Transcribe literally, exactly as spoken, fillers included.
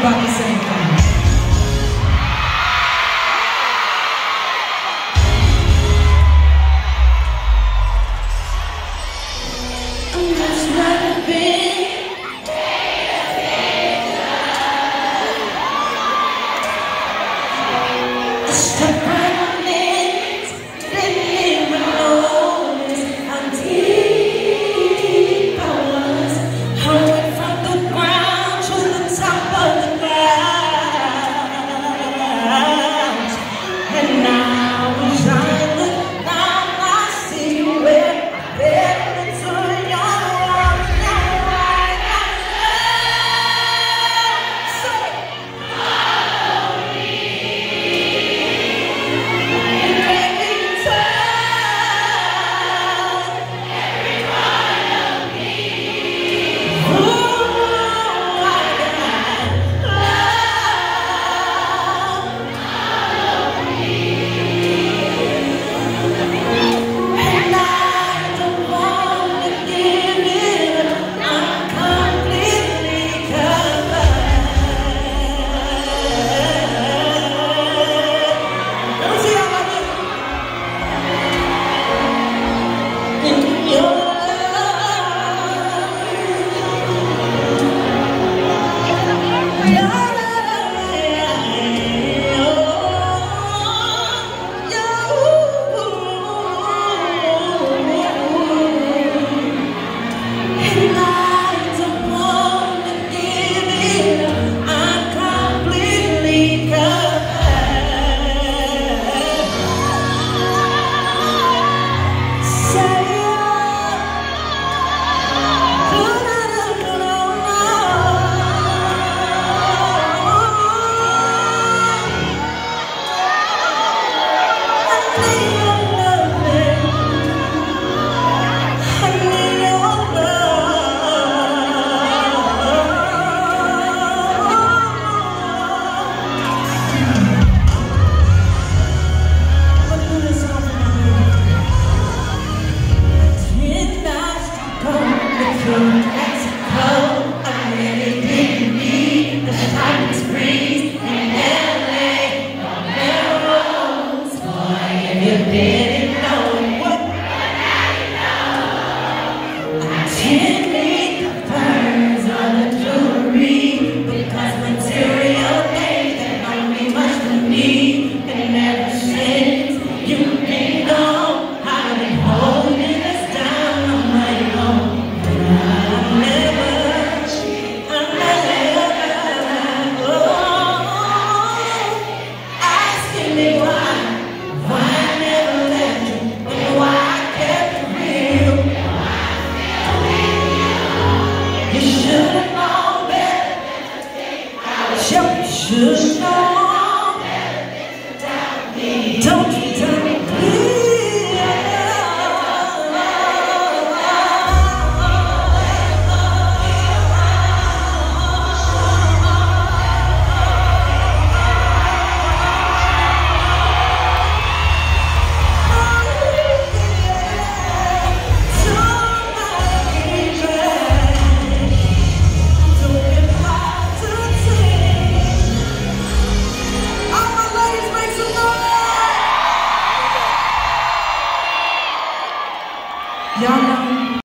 about the same thing. I'm just not big. Step right on it, didn't even notice how deep I was. I went from the ground to the top of the clouds, and now as I look down, I see where I've been into your arms. Now I got love. Say, yeah.